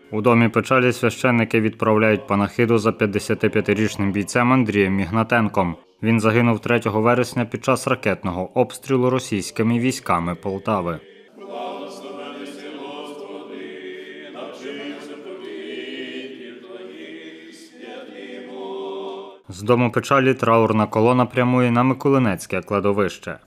У домі печалі священники відправляють панахиду за 55-річним бійцем Андрієм Ігнатенком. Він загинув 3 вересня під час ракетного обстрілу російськими військами Полтави. З дому печалі траурна колона прямує на Миколинецьке кладовище.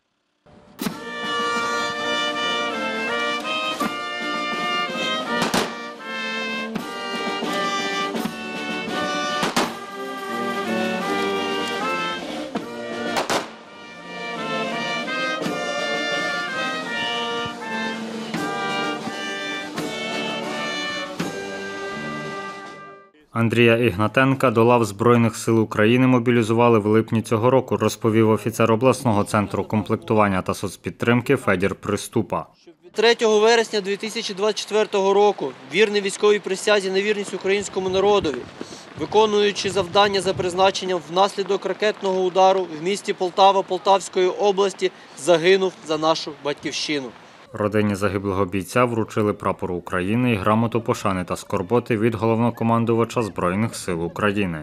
Андрія Ігнатенка до лав Збройних сил України мобілізували в липні цього року, розповів офіцер обласного центру комплектування та соцпідтримки Федір Приступа. 3 вересня 2024 року вірний військовій присязі на вірність українському народові, виконуючи завдання за призначенням внаслідок ракетного удару в місті Полтава Полтавської області, загинув за нашу батьківщину. Родині загиблого бійця вручили прапор України і грамоту пошани та скорботи від головнокомандувача Збройних сил України.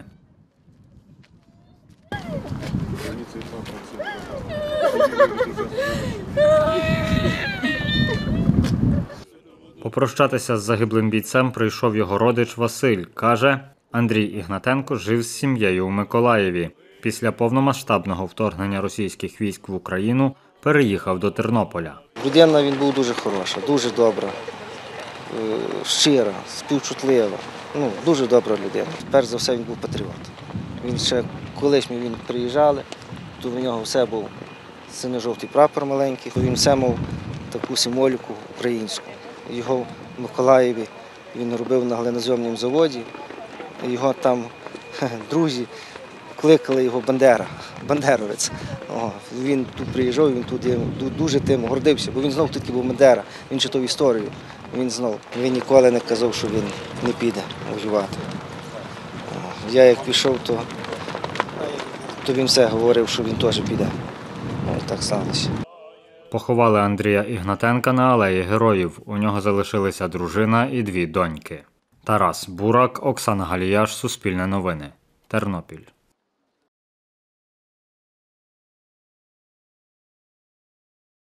Попрощатися з загиблим бійцем прийшов його родич Василь. Каже, Андрій Ігнатенко жив з сім'єю у Миколаєві. Після повномасштабного вторгнення російських військ в Україну переїхав до Тернополя. Людина він був дуже хороша, дуже добра, щира, співчутлива. Дуже добра людина. Перш за все він був патріот. Він ще колись ми приїжджали, то в нього все був синьо-жовтий прапор маленький. Він все мав таку символіку українську. Його в Миколаєві він робив на глинозйомному заводі. Його там друзі кликали його Бандера, бандеровець. Він тут приїжджав, він тут дуже тим гордився, бо він знов таки був Бандера, він читав історію, він ніколи не казав, що він не піде воювати. Я як пішов, то він все говорив, що він теж піде. Так сталося. Поховали Андрія Ігнатенка на Алеї Героїв. У нього залишилися дружина і 2 доньки. Тарас Бурак, Оксана Галіяш, Суспільне новини, Тернопіль.